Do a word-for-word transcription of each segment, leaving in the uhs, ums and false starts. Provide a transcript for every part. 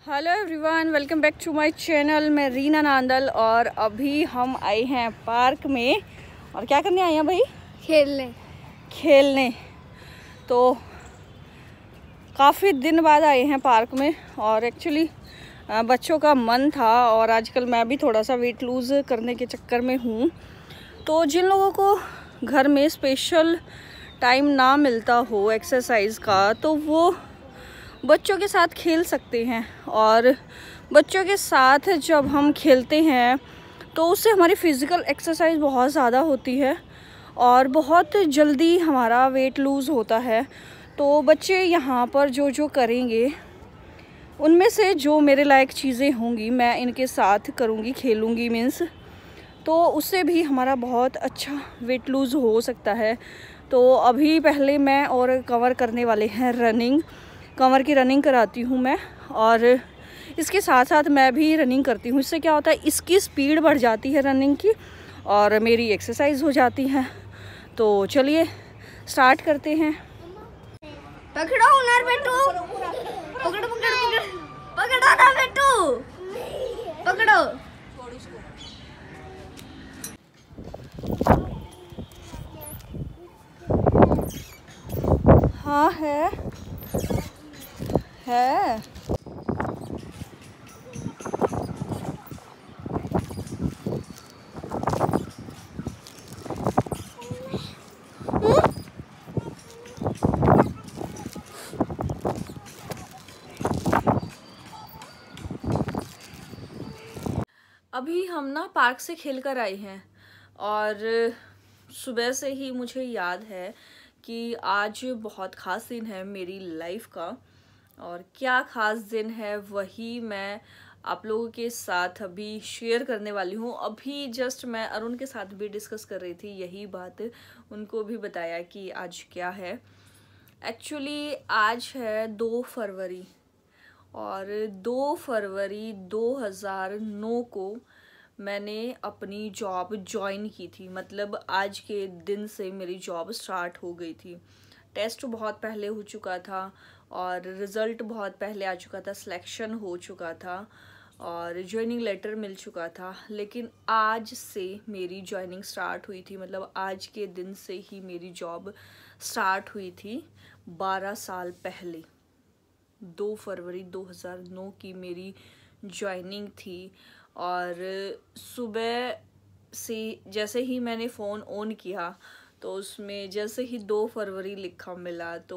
Hello everyone, welcome back to my channel. मैं रीना नांदल और अभी हम आए हैं पार्क में। और क्या करने आए हैं भाई? खेलने खेलने तो काफ़ी दिन बाद आए हैं पार्क में। और एक्चुअली बच्चों का मन था और आजकल मैं भी थोड़ा सा वेट लूज़ करने के चक्कर में हूँ। तो जिन लोगों को घर में स्पेशल टाइम ना मिलता हो एक्सरसाइज का, तो वो बच्चों के साथ खेल सकते हैं। और बच्चों के साथ जब हम खेलते हैं तो उससे हमारी फ़िज़िकल एक्सरसाइज बहुत ज़्यादा होती है और बहुत जल्दी हमारा वेट लूज़ होता है। तो बच्चे यहाँ पर जो जो करेंगे उनमें से जो मेरे लायक चीज़ें होंगी मैं इनके साथ करूँगी, खेलूँगी मीन्स, तो उससे भी हमारा बहुत अच्छा वेट लूज़ हो सकता है। तो अभी पहले मैं और कवर करने वाले हैं रनिंग। कमर की रनिंग कराती हूँ मैं और इसके साथ साथ मैं भी रनिंग करती हूँ। इससे क्या होता है, इसकी स्पीड बढ़ जाती है रनिंग की और मेरी एक्सरसाइज हो जाती है। तो चलिए स्टार्ट करते हैं। पकड़ो उनर बेटू, पकड़ो पकड़ो पकड़ो पकड़ो ना बेटू, पकड़ो। हाँ है है अभी हम ना पार्क से खेल कर आए हैं और सुबह से ही मुझे याद है कि आज बहुत ख़ास दिन है मेरी लाइफ का। और क्या ख़ास दिन है वही मैं आप लोगों के साथ अभी शेयर करने वाली हूँ। अभी जस्ट मैं अरुण के साथ भी डिस्कस कर रही थी यही बात, उनको भी बताया कि आज क्या है। एक्चुअली आज है दो फरवरी और दो फरवरी दो हज़ार नौ को मैंने अपनी जॉब ज्वाइन की थी। मतलब आज के दिन से मेरी जॉब स्टार्ट हो गई थी। टेस्ट बहुत पहले हो चुका था और रिज़ल्ट बहुत पहले आ चुका था, सिलेक्शन हो चुका था और ज्वाइनिंग लेटर मिल चुका था। लेकिन आज से मेरी ज्वाइनिंग स्टार्ट हुई थी। मतलब आज के दिन से ही मेरी जॉब स्टार्ट हुई थी। बारह साल पहले दो फरवरी दो हज़ार नौ की मेरी ज्वाइनिंग थी। और सुबह से जैसे ही मैंने फ़ोन ऑन किया तो उसमें जैसे ही दो फरवरी लिखा मिला तो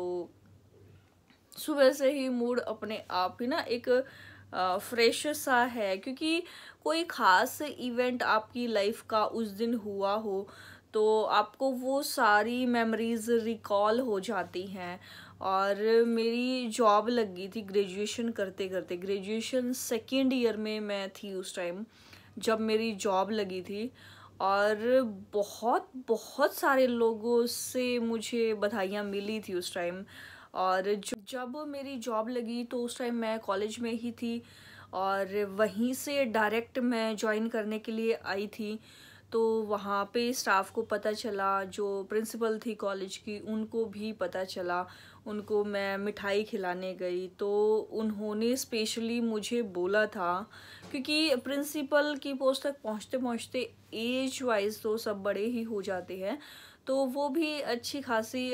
सुबह से ही मूड अपने आप ही ना एक फ्रेश सा है। क्योंकि कोई ख़ास इवेंट आपकी लाइफ का उस दिन हुआ हो तो आपको वो सारी मेमोरीज रिकॉल हो जाती हैं। और मेरी जॉब लग गई थी ग्रेजुएशन करते करते। ग्रेजुएशन सेकेंड ईयर में मैं थी उस टाइम जब मेरी जॉब लगी थी। और बहुत बहुत सारे लोगों से मुझे बधाइयाँ मिली थी उस टाइम। और जब मेरी जॉब लगी तो उस टाइम मैं कॉलेज में ही थी और वहीं से डायरेक्ट मैं ज्वाइन करने के लिए आई थी। तो वहाँ पे स्टाफ को पता चला, जो प्रिंसिपल थी कॉलेज की उनको भी पता चला। उनको मैं मिठाई खिलाने गई तो उन्होंने स्पेशली मुझे बोला था, क्योंकि प्रिंसिपल की पोस्ट तक पहुँचते पहुँचते एज वाइज तो सब बड़े ही हो जाते हैं। तो वो भी अच्छी खासी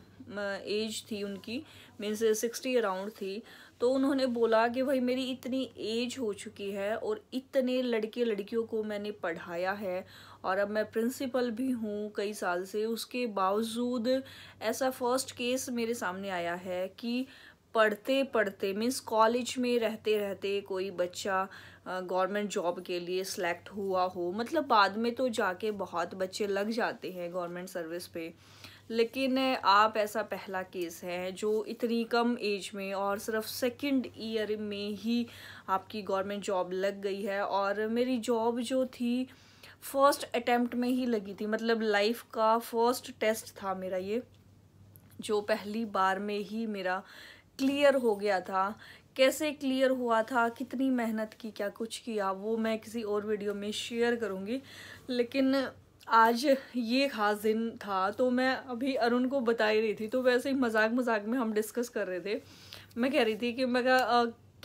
एज थी उनकी, मीन्स सिक्सटी अराउंड थी। तो उन्होंने बोला कि भाई मेरी इतनी एज हो चुकी है और इतने लड़के लड़कियों को मैंने पढ़ाया है और अब मैं प्रिंसिपल भी हूँ कई साल से, उसके बावजूद ऐसा फर्स्ट केस मेरे सामने आया है कि पढ़ते पढ़ते मीन्स कॉलेज में रहते रहते कोई बच्चा गवर्नमेंट जॉब के लिए सिलेक्ट हुआ हो। मतलब बाद में तो जाके बहुत बच्चे लग जाते हैं गवर्नमेंट सर्विस पे, लेकिन आप ऐसा पहला केस है जो इतनी कम एज में और सिर्फ सेकंड ईयर में ही आपकी गवर्नमेंट जॉब लग गई है। और मेरी जॉब जो थी फर्स्ट अटेम्प्ट में ही लगी थी। मतलब लाइफ का फर्स्ट टेस्ट था मेरा ये, जो पहली बार में ही मेरा क्लियर हो गया था। कैसे क्लियर हुआ था, कितनी मेहनत की, क्या कुछ किया, वो मैं किसी और वीडियो में शेयर करूँगी। लेकिन आज ये ख़ास दिन था तो मैं अभी अरुण को बता ही रही थी। तो वैसे ही मजाक मजाक में हम डिस्कस कर रहे थे। मैं कह रही थी कि मैं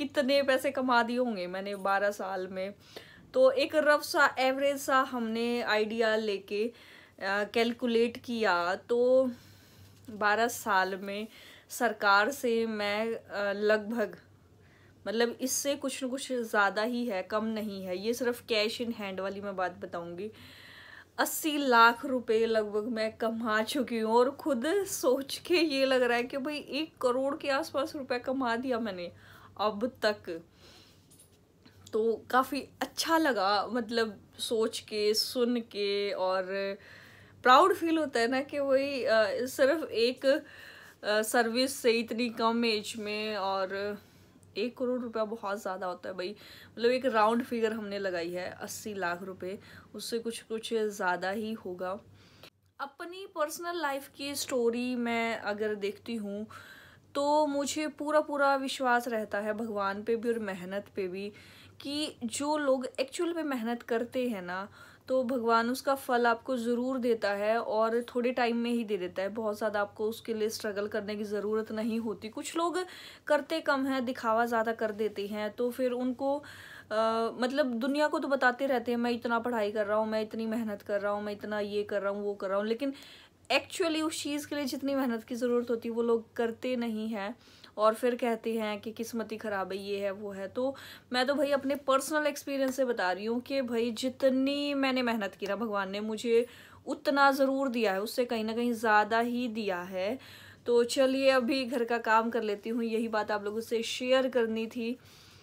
कितने पैसे कमा दिए होंगे मैंने बारह साल में। तो एक रफ सा एवरेज सा हमने आइडिया लेके कैलकुलेट किया तो बारह साल में सरकार से मैं आ, लगभग मतलब इससे कुछ न कुछ ज़्यादा ही है, कम नहीं है। ये सिर्फ कैश इन हैंड वाली मैं बात बताऊंगी। अस्सी लाख रुपए लगभग मैं कमा चुकी हूँ और खुद सोच के ये लग रहा है कि भाई एक करोड़ के आसपास रुपए कमा दिया मैंने अब तक। तो काफ़ी अच्छा लगा, मतलब सोच के, सुन के, और प्राउड फील होता है ना कि वही सिर्फ एक सर्विस से इतनी कम एज में, और एक करोड़ रुपया बहुत ज़्यादा होता है भाई। मतलब एक राउंड फिगर हमने लगाई है अस्सी लाख रुपए, उससे कुछ कुछ ज़्यादा ही होगा। अपनी पर्सनल लाइफ की स्टोरी मैं अगर देखती हूँ तो मुझे पूरा पूरा विश्वास रहता है भगवान पे भी और मेहनत पे भी कि जो लोग एक्चुअल में मेहनत करते हैं ना तो भगवान उसका फल आपको ज़रूर देता है, और थोड़े टाइम में ही दे देता है। बहुत ज़्यादा आपको उसके लिए स्ट्रगल करने की ज़रूरत नहीं होती। कुछ लोग करते कम हैं, दिखावा ज़्यादा कर देते हैं, तो फिर उनको आ, मतलब दुनिया को तो बताते रहते हैं मैं इतना पढ़ाई कर रहा हूँ, मैं इतनी मेहनत कर रहा हूँ, मैं इतना ये कर रहा हूँ, वो कर रहा हूँ, लेकिन एक्चुअली उस चीज़ के लिए जितनी मेहनत की ज़रूरत होती है वो लोग करते नहीं हैं, और फिर कहते हैं कि किस्मत ही ख़राब है, ये है वो है। तो मैं तो भाई अपने पर्सनल एक्सपीरियंस से बता रही हूँ कि भाई जितनी मैंने मेहनत की ना भगवान ने मुझे उतना ज़रूर दिया है, उससे कहीं ना कहीं ज़्यादा ही दिया है। तो चलिए अभी घर का काम कर लेती हूँ, यही बात आप लोगों से शेयर करनी थी।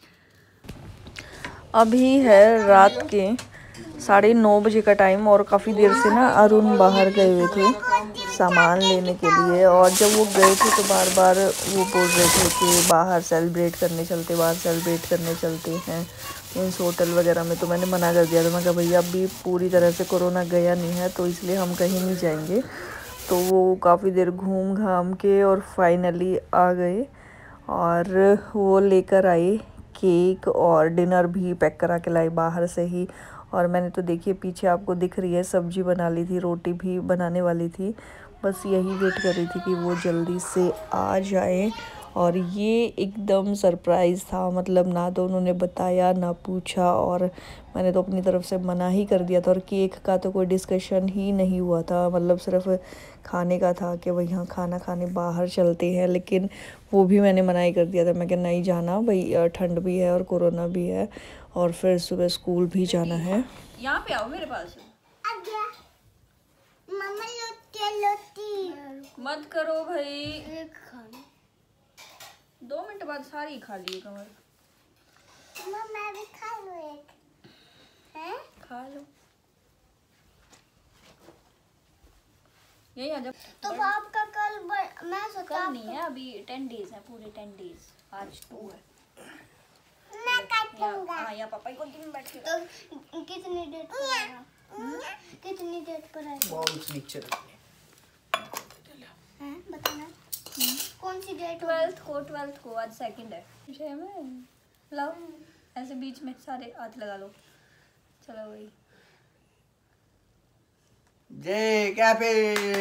अभी है रात के साढ़े नौ बजे का टाइम, और काफ़ी देर से ना अरुण बाहर गए हुए थे सामान लेने के लिए, और जब वो गए थे तो बार बार वो बोल रहे थे कि बाहर सेलिब्रेट करने चलते बाहर सेलिब्रेट करने चलते हैं मीन्स होटल वगैरह में। तो मैंने मना कर दिया था, मैं कहा भैया अभी पूरी तरह से कोरोना गया नहीं है तो इसलिए हम कहीं नहीं जाएंगे। तो वो काफ़ी देर घूम घाम के और फाइनली आ गए, और वो लेकर आए केक और डिनर भी पैक करा के लाए बाहर से ही। और मैंने तो देखिए पीछे आपको दिख रही है सब्जी बना ली थी, रोटी भी बनाने वाली थी, बस यही वेट कर रही थी कि वो जल्दी से आ जाए। और ये एकदम सरप्राइज़ था, मतलब ना तो उन्होंने बताया ना पूछा, और मैंने तो अपनी तरफ से मना ही कर दिया था। और केक का तो कोई डिस्कशन ही नहीं हुआ था, मतलब सिर्फ खाने का था कि भाई हाँ खाना खाने बाहर चलते हैं, लेकिन वो भी मैंने मना ही कर दिया था। मैं क्या नहीं जाना भाई, ठंड भी है और कोरोना भी है, और फिर सुबह स्कूल भी जाना है। यहाँ पे आओ मेरे पास। मम्मा लोटी लोटी मत करो भाई, दो मिनट बाद सारी खा लिए कमर। मम्मा मैं भी खा लूं एक, हैं? खा लो, यही आ जा। तो आपका कल ब... मैं सोचा कल नहीं है, अभी टेन डेज है, पूरे टेन डेज, आज टू है। मैं काटूंगा। हाँ यहाँ पापा को दिन बैठ के। तो कितनी डेट पर आएगा? कितनी डेट पर आएगा? बॉल्स नीचे रखने हैं बताना कौन सी डेट? ट्वेल्थ को, ट्वेल्थ को, आज सेकंड है। जय में लाओ ऐसे बीच में सारे हाथ लगा लो, चलो वही। जय कैफे,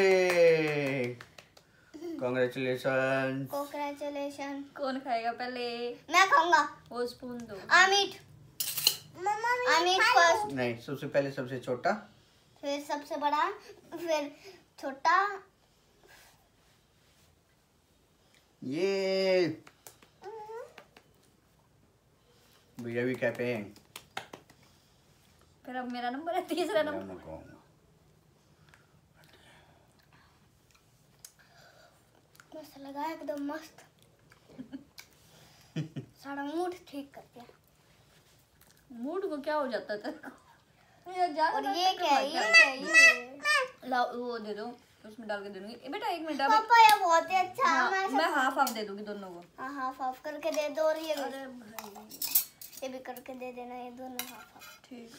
कांग्रेचुलेशन। कांग्रेचुलेशन। कौन खाएगा पहले? मैं खाऊंगा। वो स्पून दो। अमित, अमित फर्स्ट। नहीं, सबसे पहले सबसे छोटा, फिर सबसे बड़ा, फिर छोटा। ये भैया भी कैफे हैं। फिर अब मेरा नंबर है, तीसरा नंबर। मस्त लगा एकदम मस्त। सारा मूड ठीक कर दिया। मूड को क्या हो जाता था? और ये क्या है? ये क्या है? ये लाओ वो दे दो, उसमें डाल के दे दूंगी। बेटा एक मिनट, पापा ये बहुत ही अच्छा है। हाँ, मैं मैं हाफ हाफ दे दूंगी दोनों को। हाँ हाफ हाफ करके दे दो, और ये भी अरे भाई ये भी करके दे देना, ये दोनों हाफ हाफ। ठीक।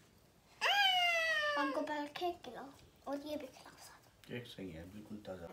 हमको पहले केक खिलाओ और ये भी खिलाओ साथ। केक सही है, बिल्कुल ताजा।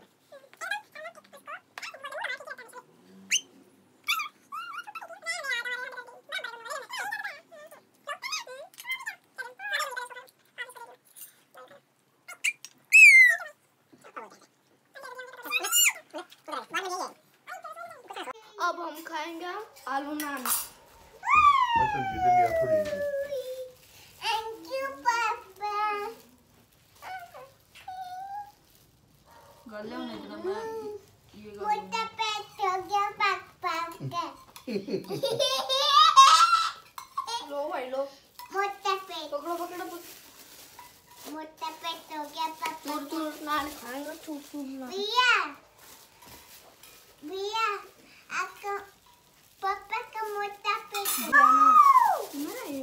अब हम खाएंगे हम आलू नान। अच्छा जिधर लिया थोड़ी थैंक यू पापा। गले होने देना मैं ये मोटा पेट हो गया पापा का। लो भाई लो। मोटा पेट पकड़ो पकड़ो मोटा पेट हो गया पापा। चूर चूर नान खाएंगे चूर चूर नान। भैया भैया आपका पापा का मोटा पेट हो गया नहीं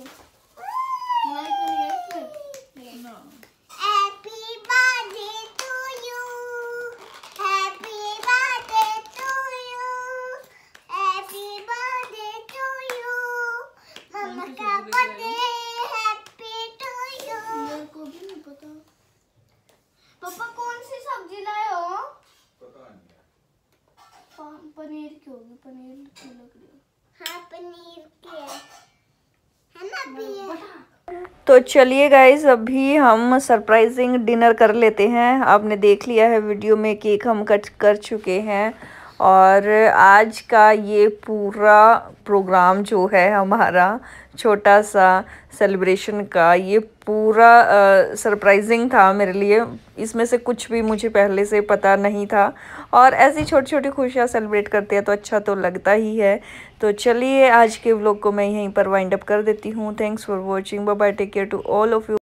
नहीं ना happy birthday to you happy birthday to you happy birthday to you मम्मा का बर्थडे हैप्पी टू यू। मेरे को भी नहीं पता। पापा कौन सी सब्जी लाए हो? पता नहीं पनीर की होगी पनीर की लग रही है। हाँ पनीर की है है ना भैया? तो चलिए गाइज अभी हम सरप्राइजिंग डिनर कर लेते हैं। आपने देख लिया है वीडियो में केक हम कट कर चुके हैं और आज का ये पूरा प्रोग्राम जो है हमारा छोटा सा सेलिब्रेशन का ये पूरा सरप्राइजिंग था मेरे लिए। इसमें से कुछ भी मुझे पहले से पता नहीं था और ऐसी छोटी छोटी खुशियाँ सेलिब्रेट करते हैं तो अच्छा तो लगता ही है। तो चलिए आज के व्लॉग को मैं यहीं पर वाइंड अप कर देती हूँ। Thanks for watching. Bye bye, take care to all of you.